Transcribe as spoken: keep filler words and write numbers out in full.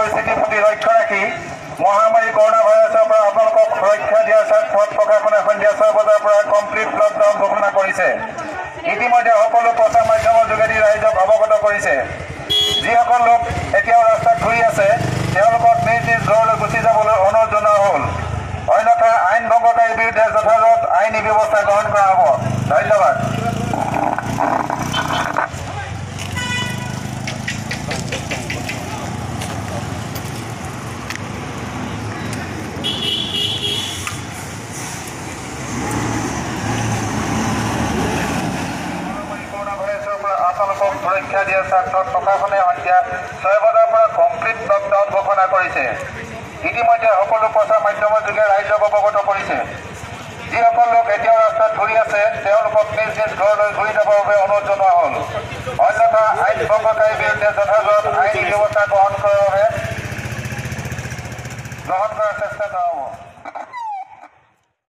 পৰিস্থিতিৰ প্ৰতি লক্ষ্য ৰাখি মহামাৰী কৰোনা ভাইৰাছৰ পৰা আপোনালোকক সুৰক্ষা দিয়াৰ স্বাৰ্থত প্ৰশাসনে সন্ধিয়া ছয় বজাৰ পৰা কমপ্লিট লকডাউন ঘোষণা কৰিছে। ইতিমধ্যে সকলো প্ৰচাৰ মাধ্যমৰ যোগেদি ৰাইজক অৱগত কৰিছে। যিসকল লোক এতিয়াও ৰাস্তাত ঘূৰি আছে তেওঁলোকক নিজ নিজ ঘৰলৈ গুচি যাবলৈ অনুৰোধ জনোৱা হ'ল। অন্যথা আইন ভংগকাৰীৰ বিৰুদ্ধে যথাযথ আইনী ব্যৱস্থা গ্ৰহণ কৰা হ'ব। ধন্যবাদ। আপোনালোকক সুৰক্ষা দিয়াৰ স্বাৰ্থত প্ৰশাসনে সন্ধিয়া ছয় বজাৰ পৰা কমপ্লিট লকডাউন ঘোষণা কৰিছে। ইতিমধ্যে সকলো প্ৰচাৰ মাধ্যমৰ যোগে ৰাইজক অৱগত কৰিছে। যিসকল লোক এতিয়াও ৰাস্তাত ঘূৰি আছে তেওঁলোকক নিজ নিজ ঘৰলৈ ঘূৰি যাবৰ বাবে অনুৰোধ জনোৱা হ'ল। অন্যথা আইন ভংগকাৰীৰ বিৰুদ্ধে যথাযথ আইনী ব্যৱস্থা গ্ৰহণ কৰাৰ বাবে গ্ৰহণ কৰাৰ চেষ্টা কৰা হ'ব।